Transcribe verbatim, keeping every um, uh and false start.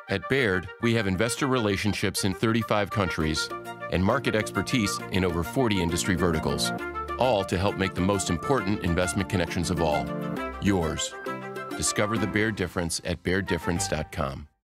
At Baird, we have investor relationships in thirty-five countries and market expertise in over forty industry verticals, all to help make the most important investment connections of all, yours. Discover the Baird difference at baird difference dot com.